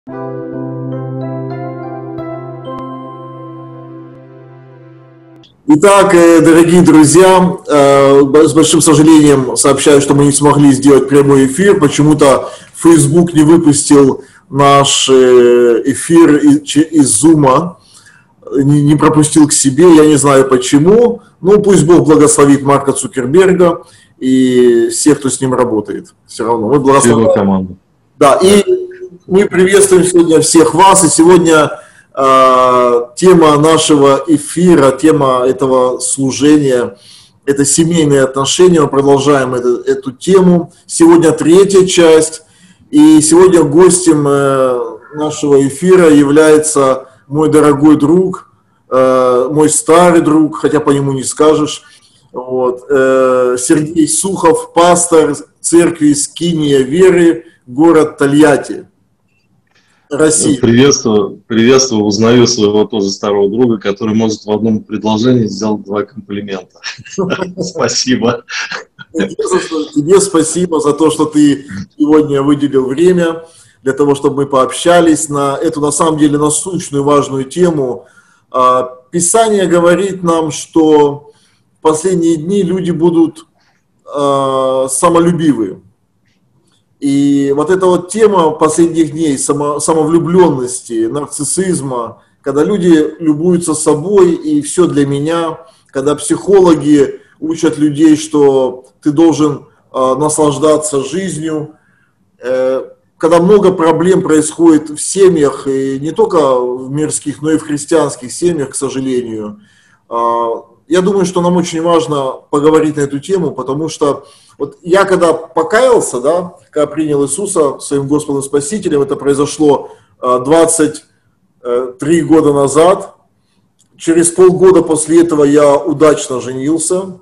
Итак, дорогие друзья, с большим сожалением сообщаю, что мы не смогли сделать прямой эфир. Почему-то Facebook не выпустил наш эфир из Zoom, не пропустил к себе, я не знаю почему. Ну, пусть Бог благословит Марка Цукерберга и всех, кто с ним работает. Все равно мы благословим команду. Да, и мы приветствуем сегодня всех вас, и сегодня тема нашего эфира, тема этого служения – это семейные отношения. Мы продолжаем эту тему. Сегодня третья часть. И сегодня гостем нашего эфира является мой дорогой друг, мой старый друг, хотя по нему не скажешь, Сергей Сухов, пастор церкви Скиния Веры, город Тольятти, Россия. Приветствую, узнаю своего тоже старого друга, который может в одном предложении сделать 2 комплимента. Спасибо. Тебе спасибо за то, что ты сегодня выделил время для того, чтобы мы пообщались на эту, на самом деле, насущную, важную тему. Писание говорит нам, что в последние дни люди будут самолюбивы. И вот эта вот тема последних дней, самовлюбленности, нарциссизма, когда люди любуются собой и все для меня, когда психологи учат людей, что ты должен наслаждаться жизнью, когда много проблем происходит в семьях, и не только в мирских, но и в христианских семьях, к сожалению. Я думаю, что нам очень важно поговорить на эту тему, потому что вот я когда покаялся, да, когда принял Иисуса своим Господом Спасителем, это произошло 23 года назад. Через полгода после этого я удачно женился.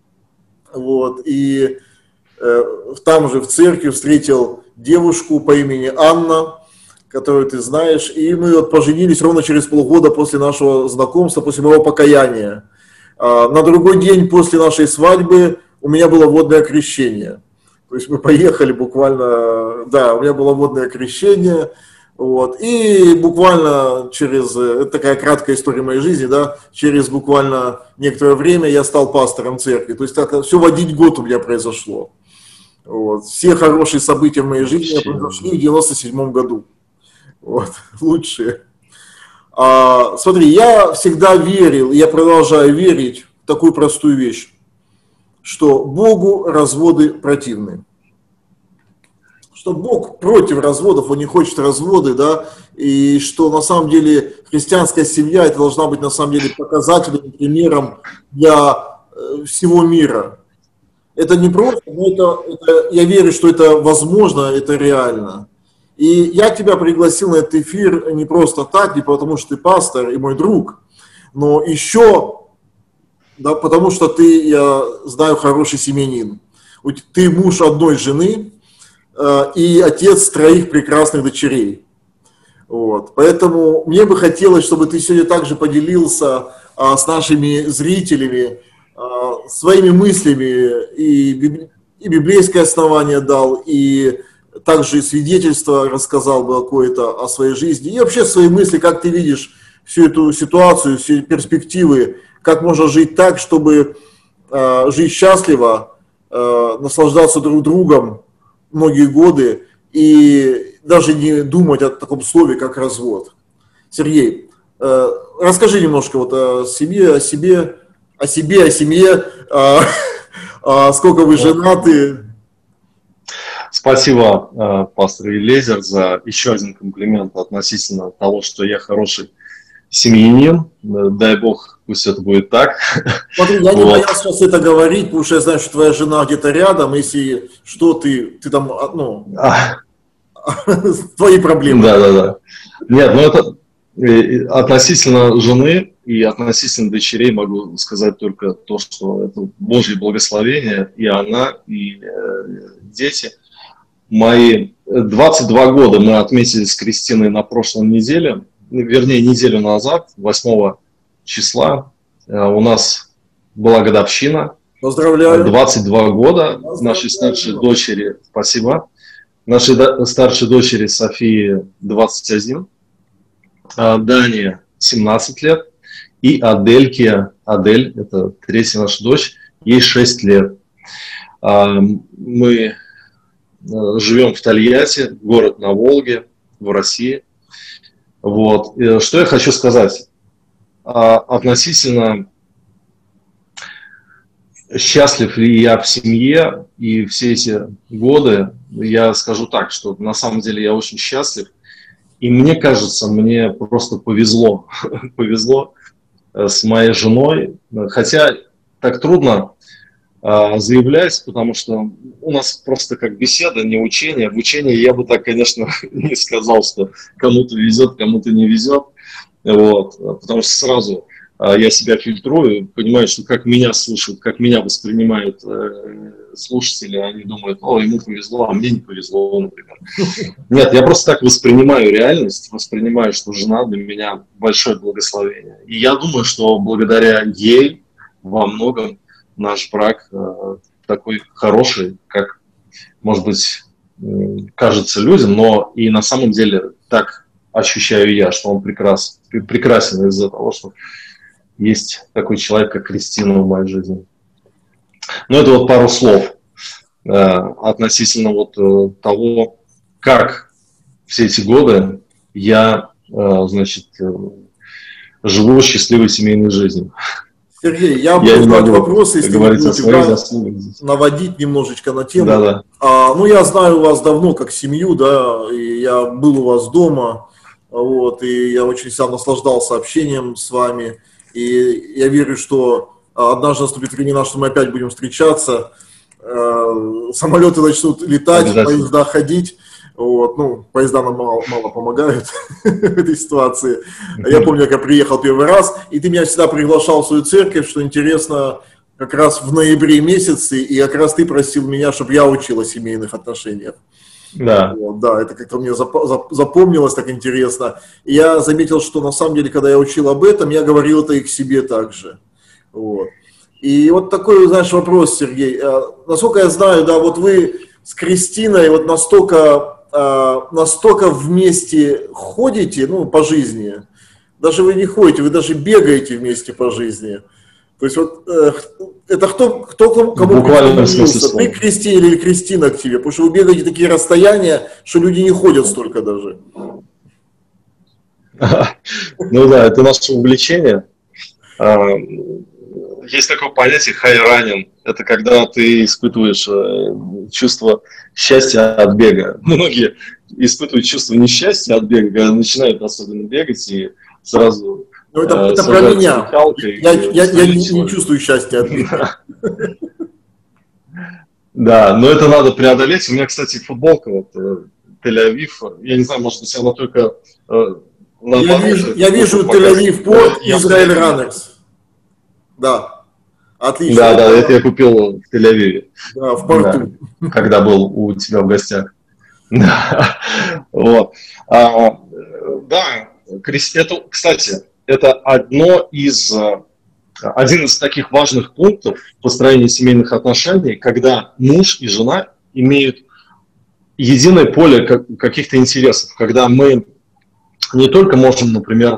И там же в церкви встретил девушку по имени Анна, которую ты знаешь. И мы поженились ровно через полгода после нашего знакомства, после моего покаяния. На другой день после нашей свадьбы у меня было водное крещение. То есть мы поехали буквально, да, у меня было водное крещение. И буквально это такая краткая история моей жизни, да, через буквально некоторое время я стал пастором церкви. То есть так, все в 1 год у меня произошло. Все хорошие события в моей жизни произошли в 97 году. Лучшие. Смотри, я всегда верил, и я продолжаю верить в такую простую вещь, что Богу разводы противны. Что Бог против разводов, Он не хочет разводы, да, и что на самом деле христианская семья, это должна быть на самом деле показателем, примером для всего мира. Это не просто, но я верю, что это возможно, это реально. И я тебя пригласил на этот эфир не просто так, не потому что ты пастор и мой друг, но еще, да, потому что ты, я знаю, хороший семьянин. Ты муж одной жены и отец 3 прекрасных дочерей. Поэтому мне бы хотелось, чтобы ты сегодня также поделился с нашими зрителями своими мыслями и библейское основание дал, и также свидетельство рассказал бы какое-то о своей жизни, и вообще свои мысли, как ты видишь всю эту ситуацию, все перспективы, как можно жить так, чтобы жить счастливо, наслаждаться друг другом многие годы и даже не думать о таком слове, как развод. Сергей, расскажи немножко о семье, сколько вы женаты. Спасибо, пастор Елизар, за еще один комплимент относительно того, что я хороший семьянин. Дай Бог, пусть это будет так. Смотри, я не боялся сейчас это говорить, потому что я знаю, что твоя жена где-то рядом, если что, ты там, твои проблемы. Да. Нет, это относительно жены и относительно дочерей могу сказать только то, что это Божье благословение, и она, и дети. Мои 22 года мы отметили с Кристиной на прошлой неделе, вернее, неделю назад, 8 числа, у нас была годовщина. Поздравляю. 22 года нашей старшей дочери. Спасибо. Нашей старшей дочери Софии 21, Дане 17 лет, и Адельке, Адель, это третья наша дочь, ей 6 лет. Мы живем в Тольятти, город на Волге, в России. Вот. Что я хочу сказать? Относительно счастлив ли я в семье и все эти годы, я скажу так, что на самом деле я очень счастлив. И мне кажется, мне просто повезло. Повезло с моей женой. Хотя так трудно заявлять, потому что у нас просто как беседа, не учение. В учении я бы так, конечно, не сказал, что кому-то везет, кому-то не везет. Вот. Потому что сразу я себя фильтрую, понимаю, что как меня слушают, как меня воспринимают слушатели, они думают, о, ему повезло, а мне не повезло, например. Нет, я просто так воспринимаю реальность, воспринимаю, что жена для меня большое благословение. И я думаю, что благодаря ей во многом наш брак такой хороший, как, может быть, кажется людям, но и на самом деле так ощущаю я, что он прекрасен из-за того, что есть такой человек, как Кристина в моей жизни. Ну, это вот пару слов относительно вот того, как все эти годы я, значит, живу счастливой семейной жизнью. Сергей, я буду задавать вопросы, если вы будете наводить немножечко на тему. Да. Ну, я знаю вас давно как семью, да, и я был у вас дома, вот, и я очень сильно наслаждался общением с вами. И я верю, что однажды наступит времена, что мы опять будем встречаться, самолеты начнут летать, поезда ходить. Вот, ну, поезда нам мало помогают в этой ситуации. Я помню, как я приехал первый раз, и ты меня всегда приглашал в свою церковь, что интересно, как раз в ноябре месяце, и как раз ты просил меня, чтобы я учил о семейных отношениях. Да. Вот, да, это как-то мне запомнилось так интересно. И я заметил, что на самом деле, когда я учил об этом, я говорил это и к себе также. Вот. И вот такой, знаешь, вопрос, Сергей. Насколько я знаю, да, вот вы с Кристиной вот настолько вместе ходите, ну, по жизни. Даже вы не ходите, вы даже бегаете вместе по жизни. То есть вот это кто кому присоединился? Ты к Кристине или Кристина к тебе? Потому что вы бегаете такие расстояния, что люди не ходят столько даже. Ну да, это наше увлечение. Есть такое понятие хайранин. Это когда ты испытываешь чувство счастья от бега. Многие испытывают чувство несчастья от бега, когда начинают особенно бегать и сразу... Ну, это про меня. Я не чувствую счастья от бега. Да, но это надо преодолеть. У меня, кстати, футболка вот Тель-Авив. Я не знаю, может быть, она только... Я вижу Тель-Авив Порт, Израиль Раннерс. Да, отлично. Да, это я купил в Тель-Авиве. Да, в порту. Да, когда был у тебя в гостях. Вот. Да, это, кстати, это один из таких важных пунктов в построении семейных отношений, когда муж и жена имеют единое поле каких-то интересов, когда мы не только можем, например,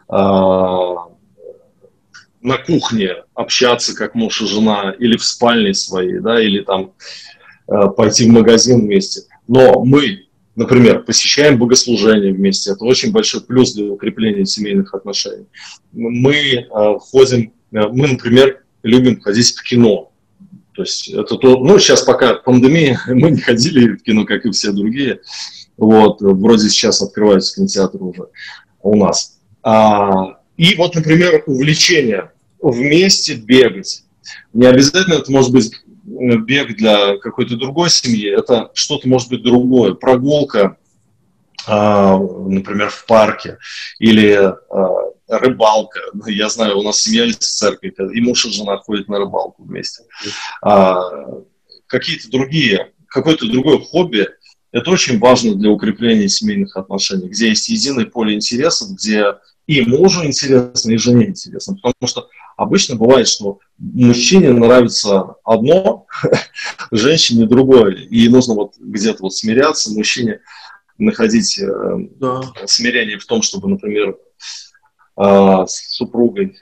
на кухне общаться как муж и жена, или в спальне своей, да, или там пойти в магазин вместе, но мы, например, посещаем богослужение вместе, это очень большой плюс для укрепления семейных отношений. Мы например, любим ходить в кино. То есть это ну, сейчас пока пандемия, мы не ходили в кино, как и все другие. Вот, вроде сейчас открываются кинотеатры уже у нас. И вот, например, увлечение вместе бегать. Не обязательно это может быть бег для какой-то другой семьи, это что-то может быть другое. Прогулка, например, в парке, или рыбалка. Я знаю, у нас семья есть в церкви, и муж и жена ходят на рыбалку вместе. Какое-то другое хобби, Это очень важно для укрепления семейных отношений, где есть единое поле интересов, где и мужу интересно, и жене интересно. Потому что обычно бывает, что мужчине нравится одно, женщине другое. И нужно вот где-то вот смиряться, мужчине находить смирение в том, чтобы, например, с супругой,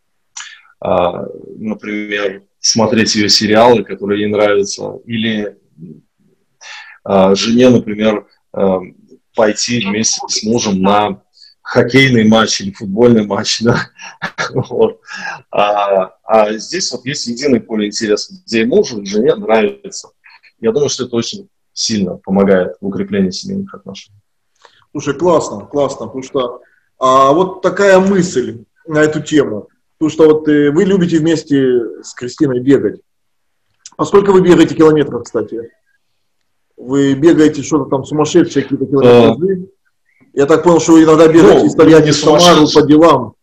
например, смотреть ее сериалы, которые ей нравятся, или жене, например, пойти вместе с мужем на хоккейный матч или футбольный матч, да? Вот. А здесь вот есть единое поле интересов, где и мужу, и жене нравится. Я думаю, что это очень сильно помогает в укреплении семейных отношений. Слушай, классно, потому что вот такая мысль на эту тему. Потому что вот вы любите вместе с Кристиной бегать. А сколько вы бегаете километров, кстати? Вы бегаете что-то там сумасшедшие какие-то километры? Я так понял, что вы иногда бегаете из Тольятти в Самару по делам.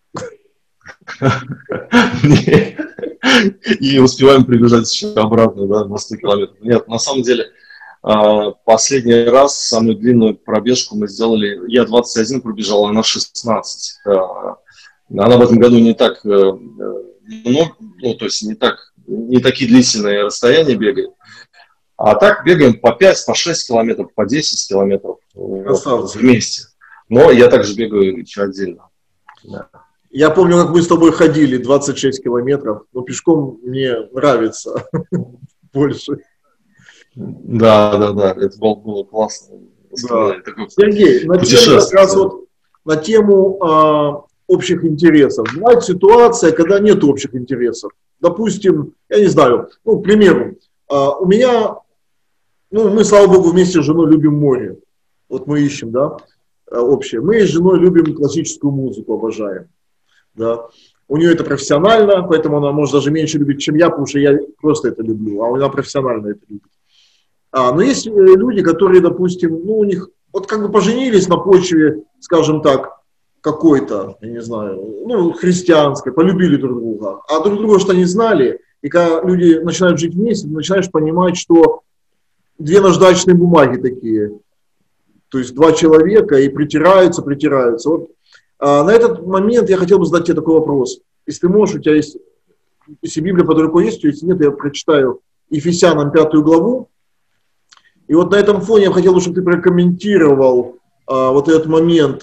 И успеваем прибежать еще обратно, да, на 100 километров. Нет, на самом деле, последний раз самую длинную пробежку мы сделали, я 21 пробежал, она 16. Она в этом году не так много, ну, то есть не такие длительные расстояния бегает. А так бегаем по 5, по 6 километров, по 10 километров вот, вместе. Но я также бегаю еще отдельно. Да. Я помню, как мы с тобой ходили 26 километров, но пешком мне нравится больше. Да, это было классно. Да. Сергей, на тему общих интересов. Бывает ситуация, когда нет общих интересов. Допустим, я не знаю, к примеру, у меня, мы, слава богу, вместе с женой любим море. Вот мы ищем, да, общее. Мы с женой любим классическую музыку, обожаем. Да. У нее это профессионально, поэтому она может даже меньше любить, чем я, потому что я просто это люблю, а она профессионально это любит. Но есть люди, которые, допустим, у них вот как бы поженились на почве, скажем так, какой-то, я не знаю, христианской, полюбили друг друга, а друг друга что не знали, и когда люди начинают жить вместе, ты начинаешь понимать, что две наждачные бумаги такие, то есть два человека и притираются. Вот, на этот момент я хотел бы задать тебе такой вопрос. Если ты можешь, у тебя есть, если Библия под рукой есть, если нет, я прочитаю Ефесянам 5 главу. И вот на этом фоне я хотел бы, чтобы ты прокомментировал вот этот момент,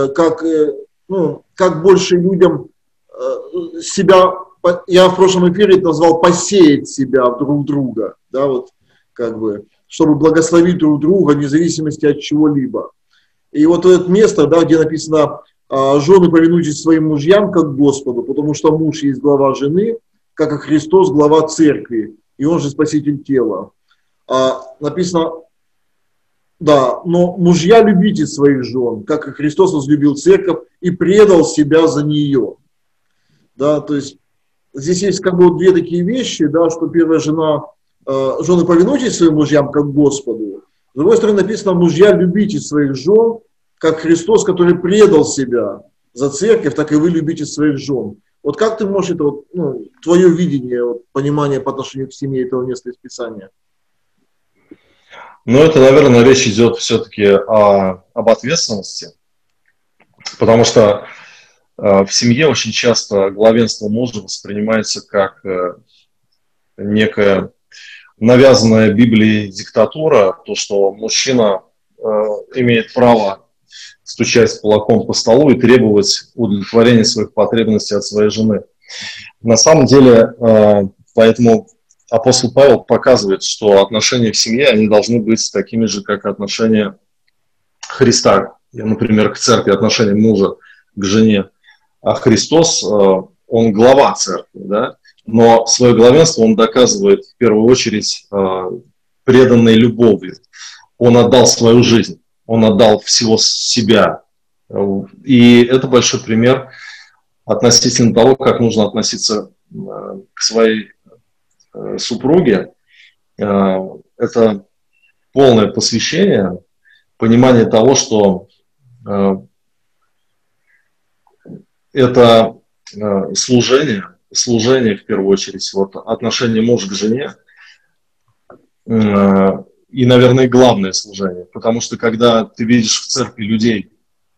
как больше людям себя, я в прошлом эфире это назвал посеять себя друг друга, да, вот как бы, чтобы благословить друг друга вне зависимости от чего-либо. И вот это место, да, где написано: «Жены, повинуйтесь своим мужьям, как Господу, потому что муж есть глава жены, как и Христос глава церкви, и он же спаситель тела». Написано: да, но мужья, любите своих жен, как и Христос возлюбил церковь и предал себя за нее. Да, то есть здесь есть как бы две такие вещи, да, что первая жены, повинуйтесь своим мужьям, как Господу. С другой стороны написано: мужья, любите своих жен, как Христос, который предал себя за церковь, так и вы любите своих жен. Вот как ты можешь это, твое видение, понимание по отношению к семье этого места из Писания? Это, наверное, речь идет все-таки об ответственности, потому что в семье очень часто главенство мужа воспринимается как некая навязанная Библией диктатура, то, что мужчина имеет право стучать кулаком по столу и требовать удовлетворения своих потребностей от своей жены. На самом деле, поэтому апостол Павел показывает, что отношения в семье, они должны быть такими же, как отношения Христа, например, к церкви, отношения мужа к жене. А Христос, он глава церкви, да? Но свое главенство он доказывает в первую очередь преданной любовью. Он отдал свою жизнь, он отдал всего себя. И это большой пример относительно того, как нужно относиться к своей супруге. Это полное посвящение, понимание того, что это служение в первую очередь, вот отношение мужа к жене. и, наверное, главное служение. Потому что когда ты видишь в церкви людей,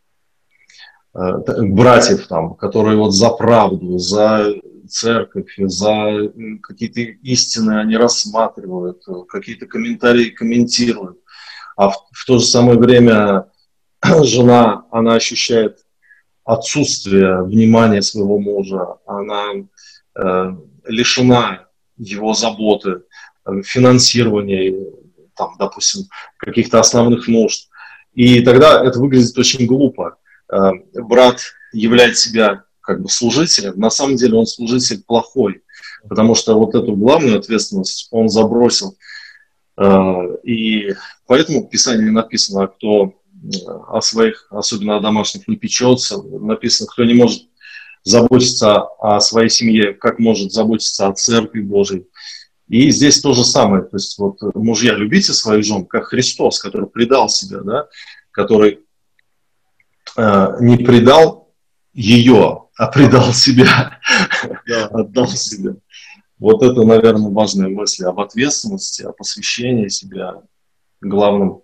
братьев там, которые вот за правду, за церковь, за какие-то истины они рассматривают, какие-то комментарии комментируют, а в то же самое время жена, она ощущает отсутствие внимания своего мужа, она лишена его заботы, финансирования, там, допустим, каких-то основных нужд. И тогда это выглядит очень глупо. Брат являет себя как бы служителем, на самом деле он служитель плохой, потому что вот эту главную ответственность он забросил. И поэтому в Писании написано, кто о своих, особенно о домашних, не печется, написано, кто не может заботиться о своей семье, как может заботиться о Церкви Божией. И здесь то же самое, то есть вот мужья, любите своих жен, как Христос, который предал себя, да, который не предал ее, а предал себя, отдал себя. Вот это, наверное, важная мысль об ответственности, о посвящении себя главным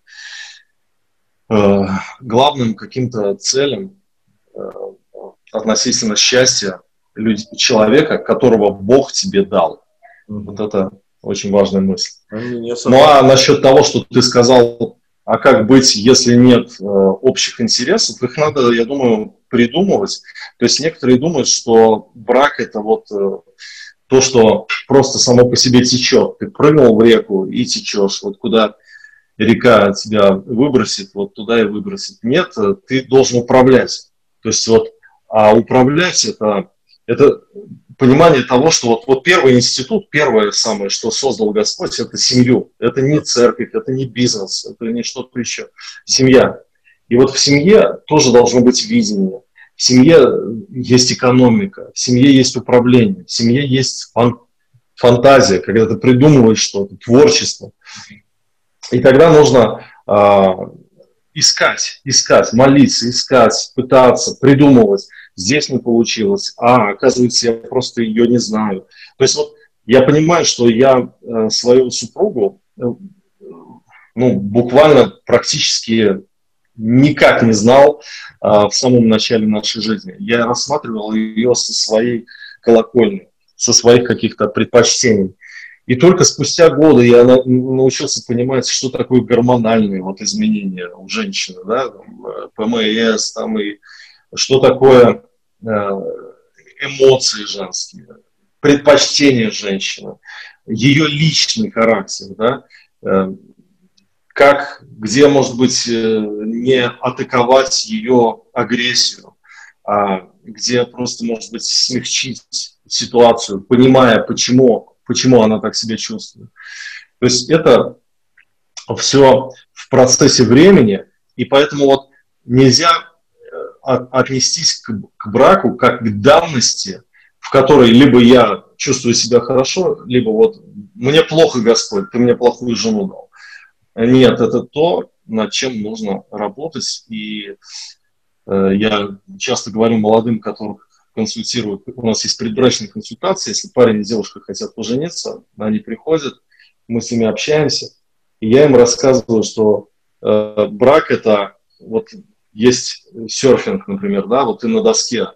каким-то целям относительно счастья человека, которого Бог тебе дал. Вот это очень важная мысль. Ну а насчет того, что ты сказал, а как быть, если нет общих интересов, их надо, я думаю, придумывать. То есть некоторые думают, что брак это вот то, что просто само по себе течет. Ты прыгнул в реку и течешь. Вот куда река тебя выбросит, вот туда и выбросит. Нет, ты должен управлять. То есть вот, а управлять это понимание того, что вот первый институт, первое самое, что создал Господь, это семью. Это не церковь, это не бизнес, это не что-то еще. Семья. И вот в семье тоже должно быть видение. В семье есть экономика, в семье есть управление, в семье есть фантазия, когда ты придумываешь что-то, творчество. И тогда нужно искать, молиться, искать, пытаться, придумывать. Здесь не получилось, оказывается, я просто ее не знаю. То есть вот я понимаю, что я свою супругу буквально практически никак не знал в самом начале нашей жизни. Я рассматривал ее со своей колокольни, со своих каких-то предпочтений. И только спустя годы я научился понимать, что такое гормональные изменения у женщины, да, ПМС, там, и что такое эмоции женские, предпочтения женщины, ее личный характер, да, где, может быть, не атаковать ее агрессию, а где просто, может быть, смягчить ситуацию, понимая, почему она так себя чувствует. То есть это все в процессе времени, и поэтому вот нельзя отнестись к браку как к данности, в которой либо я чувствую себя хорошо, либо вот мне плохо, Господь, ты мне плохую жену дал. Нет, это то, над чем нужно работать. И я часто говорю молодым, которых консультирую, у нас есть предбрачные консультации, если парень и девушка хотят пожениться, они приходят, мы с ними общаемся, и я им рассказываю, что брак это вот есть серфинг, например, да, вот ты на доске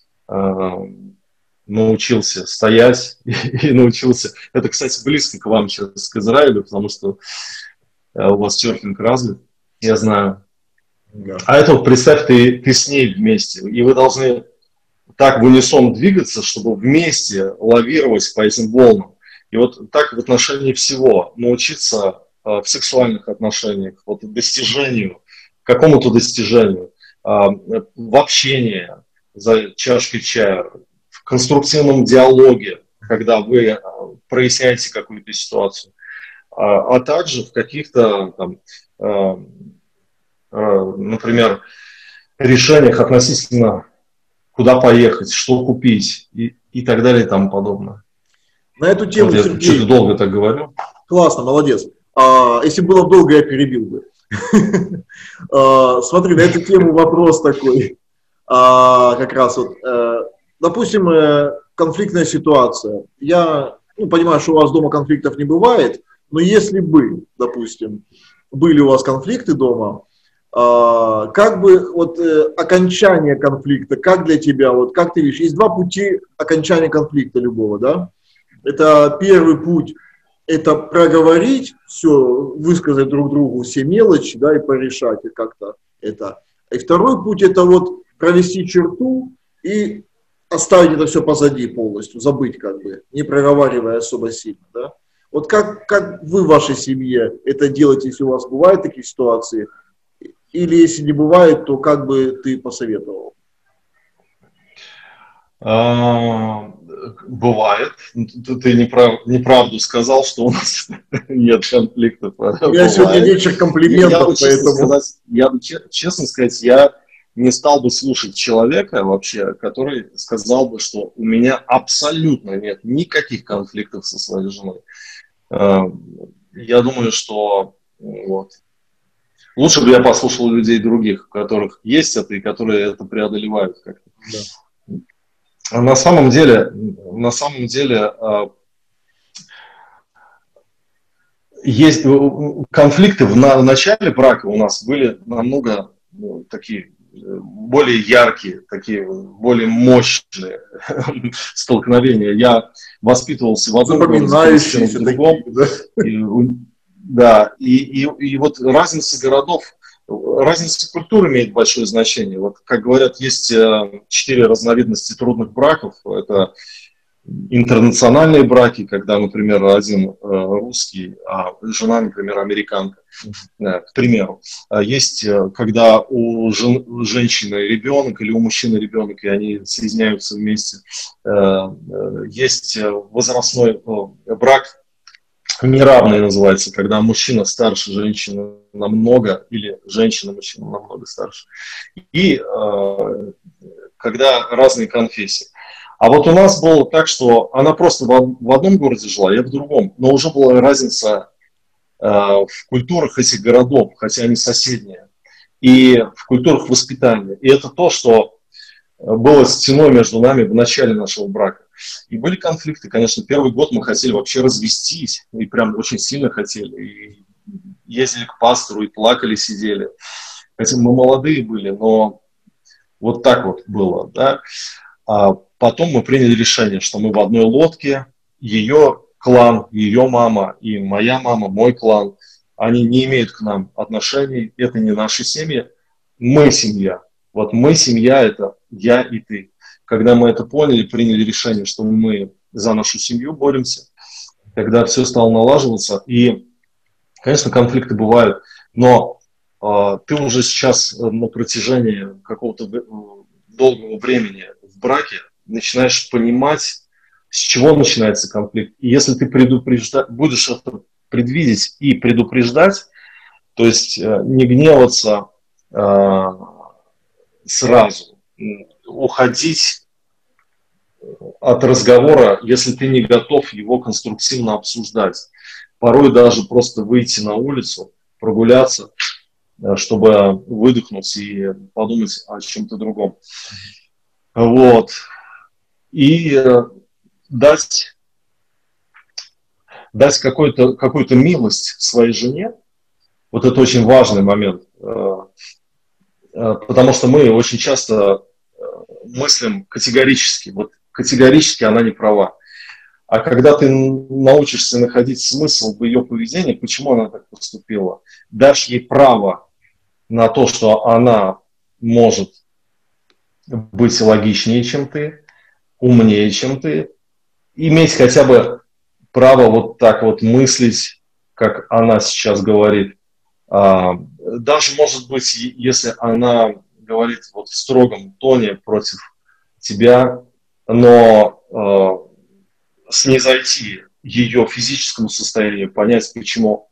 научился стоять и научился. Это, кстати, близко к вам сейчас, к Израилю, потому что у вас серфинг развит, я знаю. Да. А это вот представь, ты с ней вместе, и вы должны так в унисон двигаться, чтобы вместе лавировать по этим волнам. И вот так в отношении всего научиться в сексуальных отношениях, вот достижению, какому-то достижению, в общении за чашкой чая, в конструктивном диалоге, когда вы проясняете какую-то ситуацию, а также в каких-то, например, решениях относительно куда поехать, что купить и так далее и тому подобное. На эту тему, вот Сергей, я что-то долго так говорю. Классно, молодец. Если было долго, я перебил бы. Смотри, на эту тему вопрос такой. Как раз вот, допустим, конфликтная ситуация. Я понимаю, что у вас дома конфликтов не бывает, Но если бы, допустим, были у вас конфликты дома, как бы вот окончание конфликта, как для тебя, вот как ты видишь, есть два пути окончания конфликта любого, да? Это первый путь, это проговорить все, высказать друг другу все мелочи, да, и порешать и как-то это. И второй путь, это вот провести черту и оставить это все позади полностью, забыть как бы, не проговаривая особо сильно, да. Вот как вы в вашей семье это делаете, если у вас бывают такие ситуации, или если не бывает, то как бы ты посоветовал? Бывает. Ты неправду сказал, что у нас нет конфликтов. У меня сегодня вечер комплиментов, поэтому... Честно сказать, я не стал бы слушать человека вообще, который сказал бы, что у меня абсолютно нет никаких конфликтов со своей женой. Я думаю, что вот, лучше бы я послушал людей других, у которых есть это и которые это преодолевают как-то. Да. На самом деле, есть конфликты в начале брака у нас были намного такие более яркие, такие более мощные столкновения. Я воспитывался в одном городе, в другом. Да, и вот разница городов, разница культур имеет большое значение. Вот, как говорят, есть 4 разновидности трудных браков. Это интернациональные браки, когда, например, один русский, а жена, например, американка, к примеру. Есть, когда у женщины ребенок или у мужчины ребенок, и они соединяются вместе. Есть возрастной брак, неравный называется, когда мужчина старше женщины намного, или женщина-мужчина намного старше. И когда разные конфессии. А вот у нас было так, что она просто в одном городе жила, я в другом. Но уже была разница в культурах этих городов, хотя они соседние. И в культурах воспитания. И это то, что было стеной между нами в начале нашего брака. И были конфликты, конечно. Первый год мы хотели вообще развестись. И прям очень сильно хотели. И ездили к пастору, и плакали, сидели. Хотя мы молодые были, но вот так вот было, да. А потом мы приняли решение, что мы в одной лодке, ее клан, ее мама и моя мама, мой клан, они не имеют к нам отношений, это не наши семьи, мы семья. Вот мы семья, это я и ты. Когда мы это поняли, приняли решение, что мы за нашу семью боремся, когда все стало налаживаться, и, конечно, конфликты бывают, но ты уже сейчас на протяжении какого-то долгого времени в браке начинаешь понимать, с чего начинается конфликт. И если ты будешь это предвидеть и предупреждать, то есть не гневаться сразу, уходить от разговора, если ты не готов его конструктивно обсуждать. Порой даже просто выйти на улицу, прогуляться, чтобы выдохнуть и подумать о чем-то другом. Вот. И дать какую-то милость своей жене. Вот это очень важный момент. Потому что мы очень часто мыслим категорически. Вот категорически она не права. А когда ты научишься находить смысл в ее поведении, почему она так поступила, дашь ей право на то, что она может быть логичнее, чем ты, умнее, чем ты, иметь хотя бы право вот так вот мыслить, как она сейчас говорит. Даже, может быть, если она говорит вот в строгом тоне против тебя, но снизойти ее физическому состоянию, понять, почему...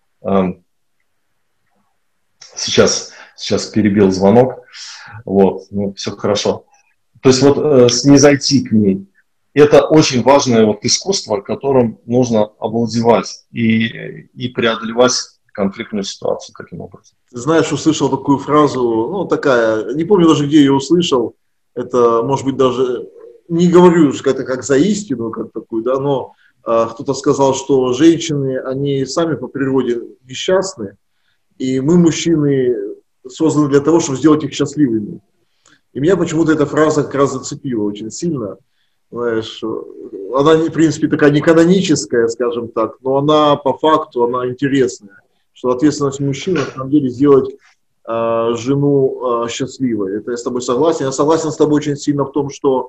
Сейчас перебил звонок, вот, ну, все хорошо. То есть вот снизойти к ней. Это очень важное вот искусство, которым нужно овладевать и преодолевать конфликтную ситуацию таким образом. Ты знаешь, услышал такую фразу, ну такая, не помню даже, где ее услышал, это, может быть, даже, не говорю, что это как за истину, как такую, да, но кто-то сказал, что женщины, они сами по природе несчастны, и мы, мужчины, созданы для того, чтобы сделать их счастливыми. И меня почему-то эта фраза как раз зацепила очень сильно. Знаешь, она, в принципе, такая не каноническая, скажем так, но она по факту, она интересная. Что ответственность мужчины, на самом деле, сделать жену счастливой. Это я с тобой согласен. Я согласен с тобой очень сильно в том, что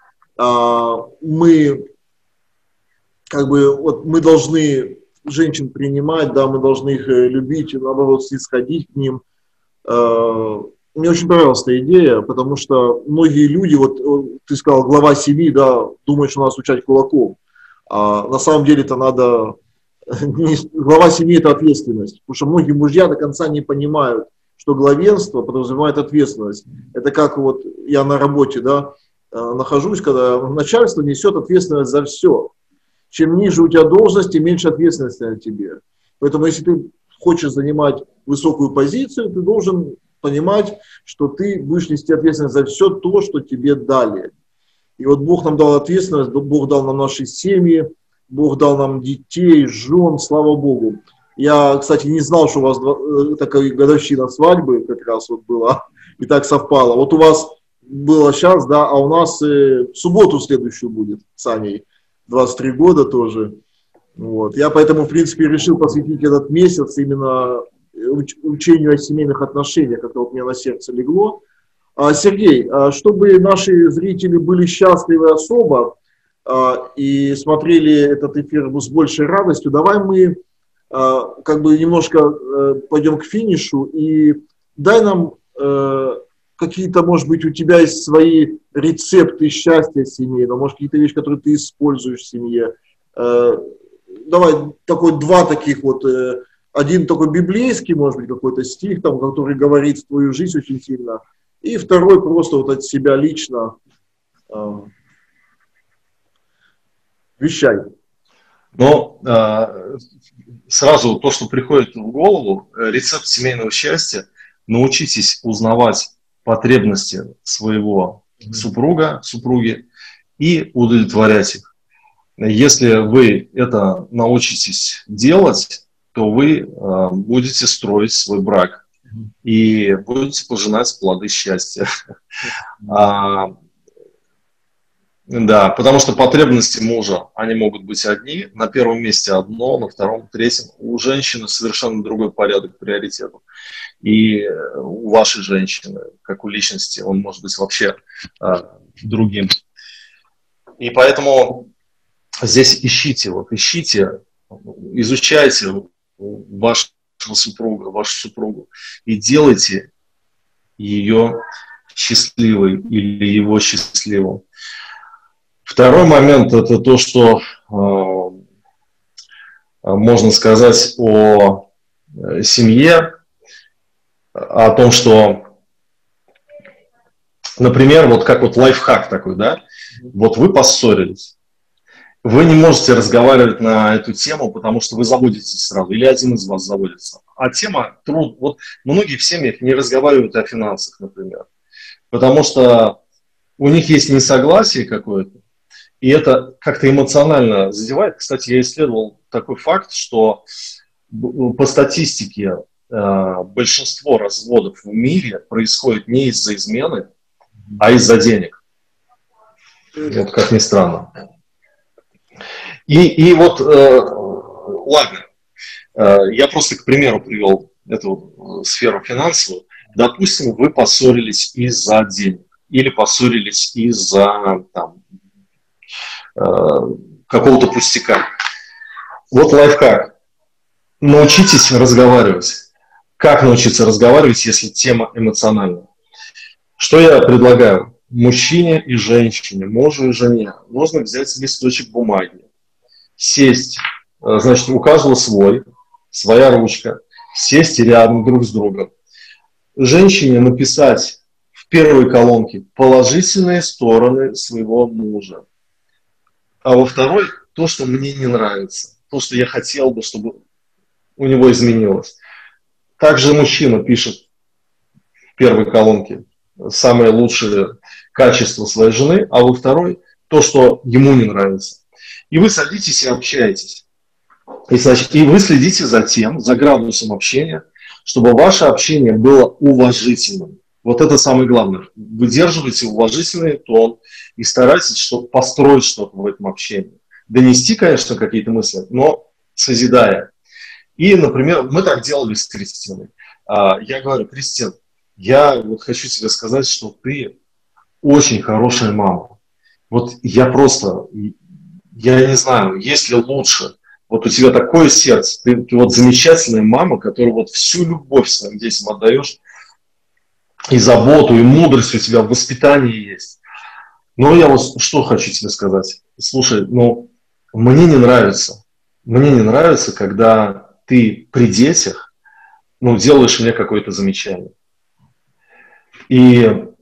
мы, как бы, вот мы должны женщин принимать, да, мы должны их любить, наоборот, снисходить к ним. Мне очень понравилась эта идея, потому что многие люди, вот ты сказал, глава семьи, да, думают, что надо стучать кулаком. А на самом деле это надо... Глава семьи – это ответственность. Потому что многие мужья до конца не понимают, что главенство подразумевает ответственность. Это как вот я на работе, да, нахожусь, когда начальство несет ответственность за все. Чем ниже у тебя должность, тем меньше ответственности на тебе. Поэтому если ты хочешь занимать высокую позицию, ты должен понимать, что ты будешь нести ответственность за все то, что тебе дали. И вот Бог нам дал ответственность, Бог дал нам наши семьи, Бог дал нам детей, жен, слава Богу. Я, кстати, не знал, что у вас такая годовщина свадьбы как раз вот была, и так совпало. Вот у вас было сейчас, да, а у нас в субботу следующую будет с Аней, 23 года тоже. Вот. Я поэтому, в принципе, решил посвятить этот месяц именно учению о семейных отношениях, как вот мне на сердце легло. Сергей, чтобы наши зрители были счастливы особо и смотрели этот эфир с большей радостью, давай мы как бы немножко пойдем к финишу и дай нам какие-то, может быть, у тебя есть свои рецепты счастья семейного, может, какие-то вещи, которые ты используешь в семье. Давай два таких вот. Один такой библейский, может быть, какой-то стих, там, который говорит в твою жизнь очень сильно. И второй просто вот от себя лично. Вещай. Но сразу то, что приходит в голову, рецепт семейного счастья: научитесь узнавать потребности своего супруга, супруги и удовлетворять их. Если вы это научитесь делать, то вы будете строить свой брак и будете пожинать плоды счастья. Да, потому что потребности мужа, они могут быть одни, на первом месте одно, на втором, третьем. У женщины совершенно другой порядок приоритетов. И у вашей женщины, как у личности, он может быть вообще другим. И поэтому здесь ищите, изучайте вашего супруга, вашу супругу и делайте ее счастливой или его счастливым. Второй момент – это то, что можно сказать о семье, о том, что, например, вот как вот лайфхак такой, да, вот вы поссорились, вы не можете разговаривать на эту тему, потому что вы заводитесь сразу, или один из вас заводится. А тема, вот многие в семьях не разговаривают о финансах, например, потому что у них есть несогласие какое-то, и это как-то эмоционально задевает. Кстати, я исследовал такой факт, что по статистике большинство разводов в мире происходит не из-за измены, а из-за денег. Вот как ни странно. И вот, ладно, я просто к примеру привел эту сферу финансовую. Допустим, вы поссорились из-за денег или поссорились из-за какого-то пустяка. Вот лайфхак. Научитесь разговаривать. Как научиться разговаривать, если тема эмоциональная? Что я предлагаю? Мужчине и женщине, мужу и жене нужно взять листочек бумаги, сесть, значит, у каждого своя ручка, сесть рядом друг с другом. Женщине написать в первой колонке положительные стороны своего мужа, а во второй то, что мне не нравится, то, что я хотел бы, чтобы у него изменилось. Также мужчина пишет в первой колонке самые лучшие качества своей жены, а во второй то, что ему не нравится. И вы садитесь и общаетесь. И вы следите за тем, за градусом общения, чтобы ваше общение было уважительным. Вот это самое главное. Выдерживайте уважительный тон и старайтесь построить что-то в этом общении. Донести, конечно, какие-то мысли, но созидая. И, например, мы так делали с Кристиной. Я говорю: Кристин, я вот хочу тебе сказать, что ты очень хорошая мама. Вот я не знаю, есть ли лучше. Вот у тебя такое сердце, ты вот замечательная мама, которая вот всю любовь своим детям отдаешь, и заботу, и мудрость у тебя в воспитании есть. Но я вот что хочу тебе сказать. Слушай, мне не нравится, когда ты при детях, делаешь мне какое-то замечание. И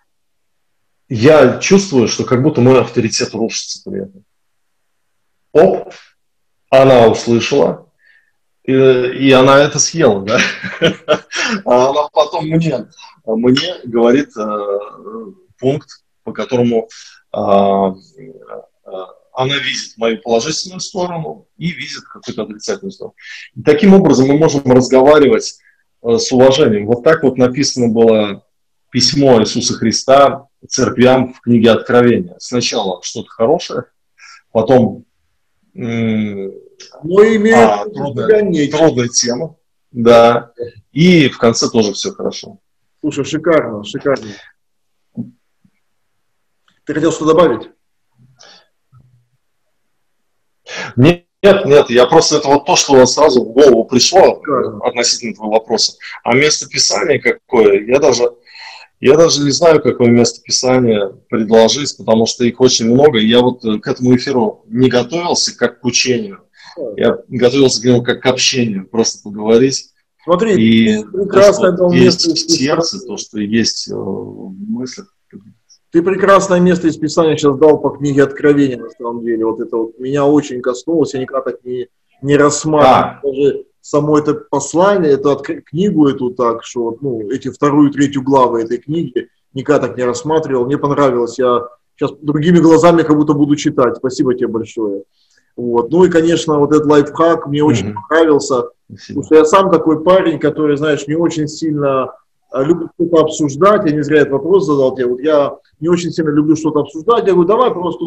я чувствую, что как будто мой авторитет рушится при этом. Оп, она услышала, и она это съела, да? А она потом мне говорит пункт, по которому она видит мою положительную сторону и видит какую-то отрицательную сторону. И таким образом мы можем разговаривать с уважением. Вот так вот написано было письмо Иисуса Христа церквям в книге Откровения. Сначала что-то хорошее, потом трудная тема, да, и в конце тоже все хорошо. Слушай, шикарно, шикарно. Ты хотел что добавить? Нет, я просто это вот то, что сразу в голову пришло относительно твоего вопроса. А место Писания какое? Я даже не знаю, какое место Писания предложить, потому что их очень много. Я вот к этому эфиру не готовился как к учению. Я готовился к нему как к общению, просто поговорить. Смотри, и прекрасное то, что есть в сердце, то, что есть в мыслях. Ты прекрасное место из Писания сейчас дал по книге Откровения, на самом деле. Вот это вот меня очень коснулось, я никогда так не рассматривал. Даже само это послание, эту книгу эту так, что эти 2 и 3 главы этой книги никогда так не рассматривал. Мне понравилось, я сейчас другими глазами как будто буду читать. Спасибо тебе большое. Вот. Ну и, конечно, вот этот лайфхак мне очень понравился. Потому что я сам такой парень, который, знаешь, не очень сильно люблю что-то обсуждать. Я не зря этот вопрос задал тебе. Вот я не очень сильно люблю что-то обсуждать. Я говорю, давай просто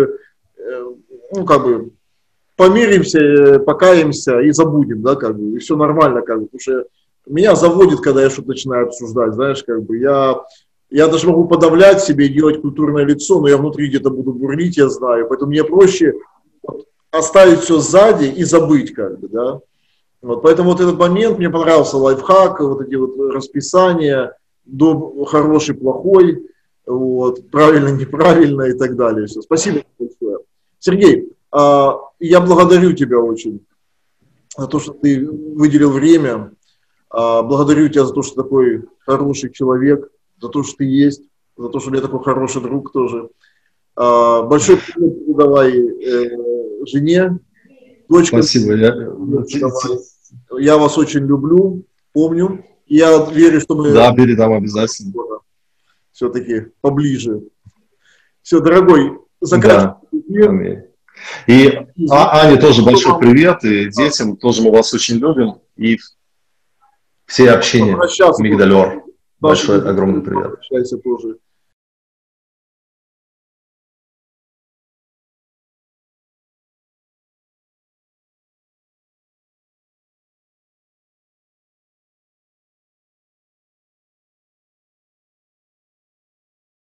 помиримся, покаемся и забудем, да, и все нормально, потому что меня заводит, когда я что-то начинаю обсуждать, знаешь, я даже могу подавлять себе, делать культурное лицо, но я внутри где-то буду бурлить, я знаю, поэтому мне проще оставить все сзади и забыть, да. Вот, поэтому вот этот момент, мне понравился лайфхак, вот эти вот расписания, хороший, плохой, вот, правильно, неправильно и так далее. Все. Спасибо большое. Сергей, я благодарю тебя очень за то, что ты выделил время, благодарю тебя за то, что такой хороший человек, за то, что ты есть, за то, что у меня такой хороший друг тоже. Большой привет передавай жене, дочке. Спасибо. Я вас очень люблю, помню. И я верю, что мы... Да, передам обязательно. Все-таки поближе. Все, дорогой, заканчивай. Да. И Ане тоже большой привет, и детям тоже мы вас очень любим. И все общения Мигдалёр. Большой, огромный привет. Общайся тоже.